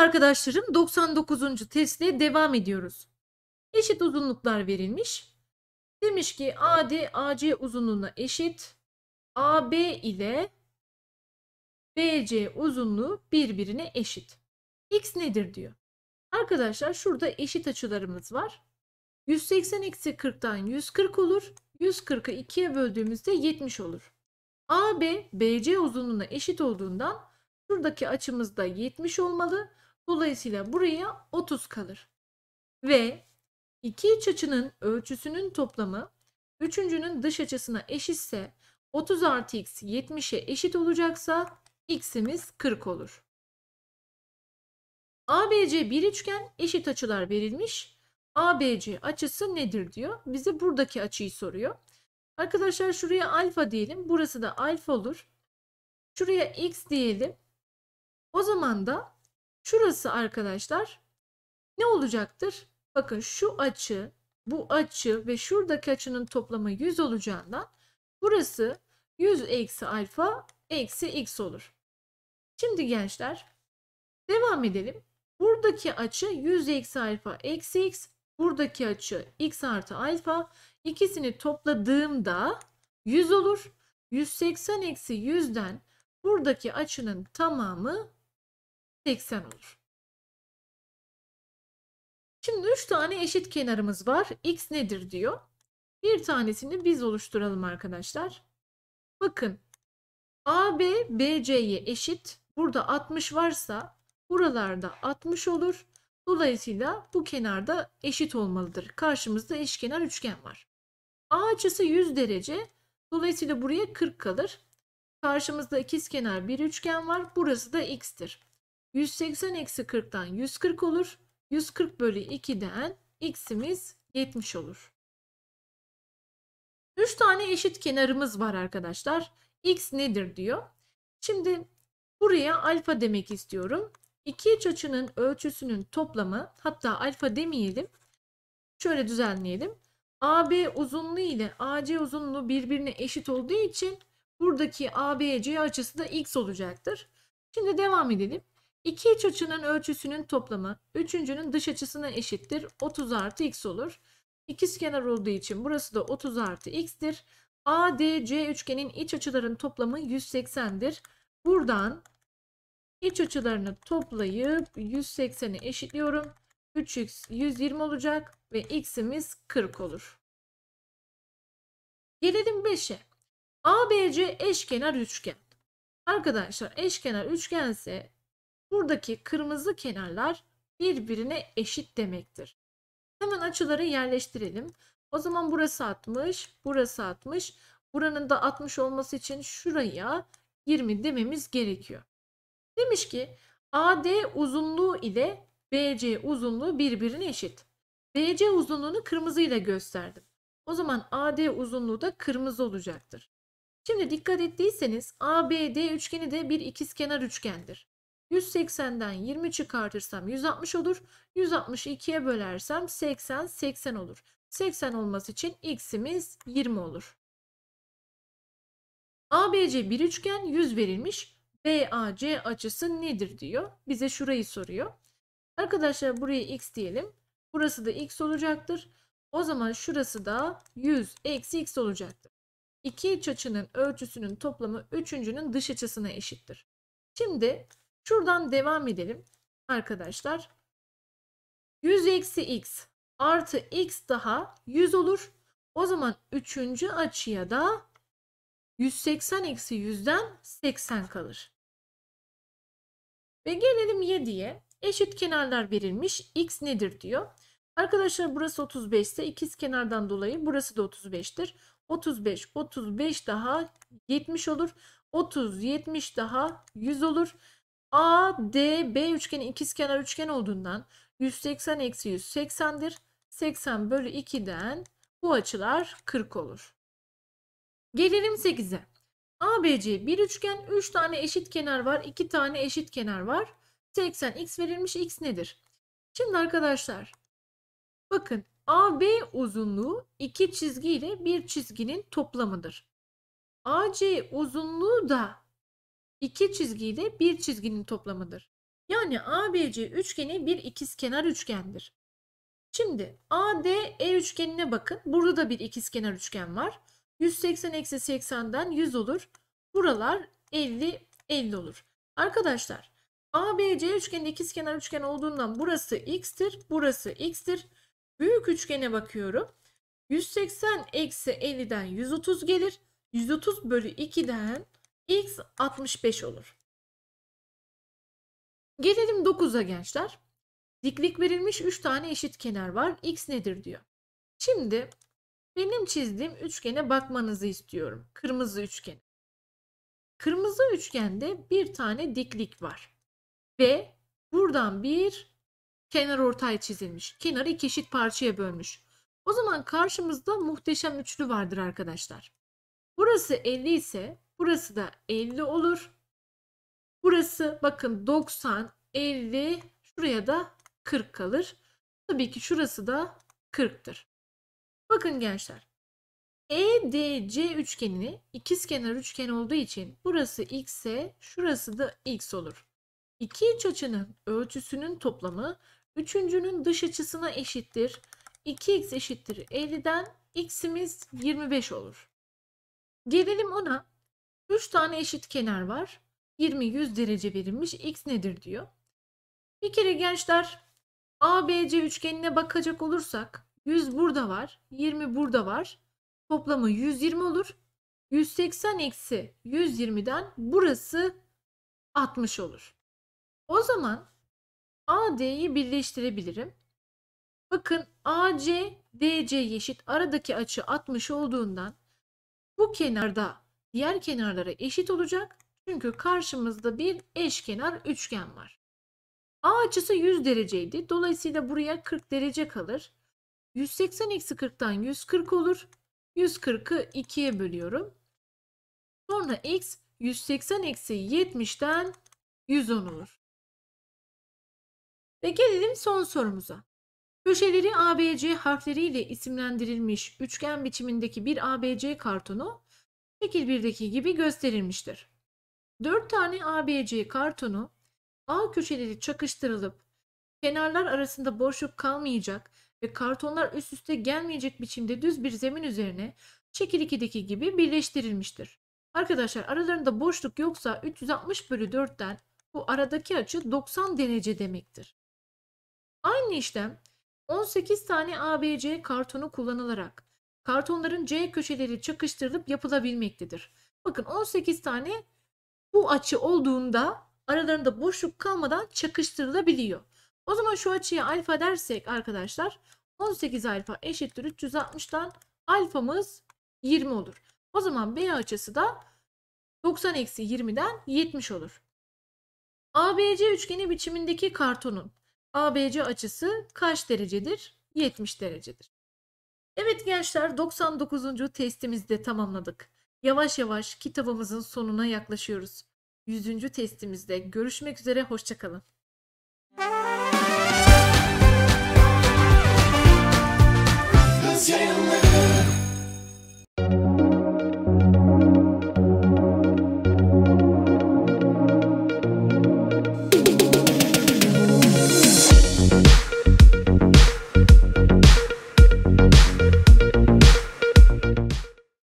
arkadaşlarım 99. testle devam ediyoruz. Eşit uzunluklar verilmiş. Demiş ki AD AC uzunluğuna eşit. AB ile BC uzunluğu birbirine eşit. X nedir diyor. Arkadaşlar şurada eşit açılarımız var. 180-40'tan 140 olur. 140'ı 2'ye böldüğümüzde 70 olur. AB BC uzunluğuna eşit olduğundan şuradaki açımız da 70 olmalı. Dolayısıyla buraya 30 kalır. Ve iki iç açının ölçüsünün toplamı üçüncünün dış açısına eşitse 30 artı x 70'e eşit olacaksa x'imiz 40 olur. ABC bir üçgen, eşit açılar verilmiş. ABC açısı nedir diyor. Bize buradaki açıyı soruyor. Arkadaşlar şuraya alfa diyelim. Burası da alfa olur. Şuraya x diyelim. O zaman da şurası arkadaşlar ne olacaktır? Bakın şu açı, bu açı ve şuradaki açının toplamı 100 olacağından burası 100 eksi alfa eksi x olur. Şimdi gençler devam edelim. Buradaki açı 100 eksi alfa eksi x. Buradaki açı x artı alfa. İkisini topladığımda 100 olur. 180 eksi 100'den buradaki açının tamamı 80 olur. Şimdi 3 tane eşit kenarımız var. X nedir diyor. Bir tanesini biz oluşturalım arkadaşlar. Bakın AB BC'ye eşit. Burada 60 varsa buralarda 60 olur. Dolayısıyla bu kenarda eşit olmalıdır. Karşımızda eşkenar üçgen var. A açısı 100 derece. Dolayısıyla buraya 40 kalır. Karşımızda ikizkenar bir üçgen var. Burası da x'tir. 180 eksi 40'tan 140 olur. 140 bölü 2'den x'imiz 70 olur. 3 tane eşit kenarımız var arkadaşlar. X nedir diyor. Şimdi buraya alfa demek istiyorum. İki iç açının ölçüsünün toplamı, hatta alfa demeyelim. Şöyle düzenleyelim. AB uzunluğu ile AC uzunluğu birbirine eşit olduğu için buradaki ABC açısı da x olacaktır. Şimdi devam edelim. İki iç açının ölçüsünün toplamı üçüncünün dış açısına eşittir. 30 artı x olur. İkizkenar olduğu için burası da 30 artı x'tir. ADC üçgenin iç açıların toplamı 180'dir. Buradan iç açılarını toplayıp 180'i eşitliyorum. 3x 120 olacak ve x'imiz 40 olur. Gelelim 5'e. ABC eşkenar üçgen. Arkadaşlar eşkenar üçgense buradaki kırmızı kenarlar birbirine eşit demektir. Hemen açıları yerleştirelim. O zaman burası 60, burası 60. Buranın da 60 olması için şuraya 20 dememiz gerekiyor. Demiş ki AD uzunluğu ile BC uzunluğu birbirine eşit. BC uzunluğunu kırmızı ile gösterdim. O zaman AD uzunluğu da kırmızı olacaktır. Şimdi dikkat ettiyseniz ABD üçgeni de bir ikizkenar üçgendir. 180'den 20 çıkartırsam 160 olur. 160'ı 2'ye bölersem 80, 80 olur. 80 olması için x'imiz 20 olur. ABC bir üçgen, 100 verilmiş. BAC açısı nedir diyor. Bize şurayı soruyor. Arkadaşlar buraya x diyelim. Burası da x olacaktır. O zaman şurası da 100 eksi x olacaktır. İki iç açının ölçüsünün toplamı üçüncünün dış açısına eşittir. Şimdi şuradan devam edelim arkadaşlar. 100 eksi x artı x daha 100 olur. O zaman üçüncü açıya da 180 eksi 100'den 80 kalır. Ve gelelim 7'ye. Eşit kenarlar verilmiş. X nedir diyor. Arkadaşlar burası 35 ise ikizkenardan dolayı burası da 35'tir. 35, 35 daha 70 olur. 30, 70 daha 100 olur. A, D, B üçgeni ikizkenar üçgen olduğundan 180 eksi 100 80'dir. 80 bölü 2'den bu açılar 40 olur. Gelelim 8'e. ABC bir üçgen, 3 tane eşit kenar var, 2 tane eşit kenar var. 80 x verilmiş, x nedir? Şimdi arkadaşlar bakın AB uzunluğu iki çizgi ile bir çizginin toplamıdır. AC uzunluğu da iki çizgi ile bir çizginin toplamıdır. Yani ABC üçgeni bir ikizkenar üçgendir. Şimdi ADE üçgenine bakın. Burada da bir ikizkenar üçgen var. 180 eksi 80'den 100 olur. Buralar 50 50 olur. Arkadaşlar ABC üçgeni ikizkenar üçgen olduğundan burası x'tir. Burası x'tir. Büyük üçgene bakıyorum. 180 eksi 50'den 130 gelir. 130 bölü 2'den x 65 olur. Gelelim 9'a gençler. Diklik verilmiş 3 tane eşit kenar var. X nedir diyor. Şimdi benim çizdiğim üçgene bakmanızı istiyorum. Kırmızı üçgen. Kırmızı üçgende bir tane diklik var. Ve buradan bir kenarortay çizilmiş. Kenarı iki eşit parçaya bölmüş. O zaman karşımızda muhteşem üçlü vardır arkadaşlar. Burası 50 ise burası da 50 olur. Burası bakın 90, 50, şuraya da 40 kalır. Tabii ki şurası da 40'tır. Bakın gençler. EDC üçgenini ikizkenar üçgen olduğu için burası x ise şurası da x olur. İki iç açının ölçüsünün toplamı üçüncünün dış açısına eşittir. 2x eşittir 50'den x'imiz 25 olur. Gelelim ona. 3 tane eşit kenar var. 20 100 derece verilmiş. X nedir diyor. Bir kere gençler ABC üçgenine bakacak olursak 100 burada var. 20 burada var. Toplamı 120 olur. 180 eksi 120'den burası 60 olur. O zaman AD'yi birleştirebilirim. Bakın AC DC eşit, aradaki açı 60 olduğundan bu kenarda diğer kenarlara eşit olacak. Çünkü karşımızda bir eşkenar üçgen var. A açısı 100 dereceydi. Dolayısıyla buraya 40 derece kalır. 180 eksi 40'tan 140 olur. 140'ı 2'ye bölüyorum. Sonra x 180 eksi 70'ten 110 olur. Ve gelelim son sorumuza. Köşeleri ABC harfleriyle isimlendirilmiş üçgen biçimindeki bir ABC kartonu şekil 1'deki gibi gösterilmiştir. 4 tane ABC kartonu A köşeleri çakıştırılıp kenarlar arasında boşluk kalmayacak ve kartonlar üst üste gelmeyecek biçimde düz bir zemin üzerine şekil 2'deki gibi birleştirilmiştir. Arkadaşlar aralarında boşluk yoksa 360 bölü 4'ten bu aradaki açı 90 derece demektir. Aynı işlem 18 tane ABC kartonu kullanılarak kartonların C köşeleri çakıştırılıp yapılabilmektedir. Bakın 18 tane bu açı olduğunda aralarında boşluk kalmadan çakıştırılabiliyor. O zaman şu açıya alfa dersek arkadaşlar 18 alfa eşittir 360'dan alfamız 20 olur. O zaman B açısı da 90 eksi 20'den 70 olur. ABC üçgeni biçimindeki kartonun ABC açısı kaç derecedir? 70 derecedir. Evet gençler 99. testimizi de tamamladık. Yavaş yavaş kitabımızın sonuna yaklaşıyoruz. 100. testimizde görüşmek üzere, hoşça kalın.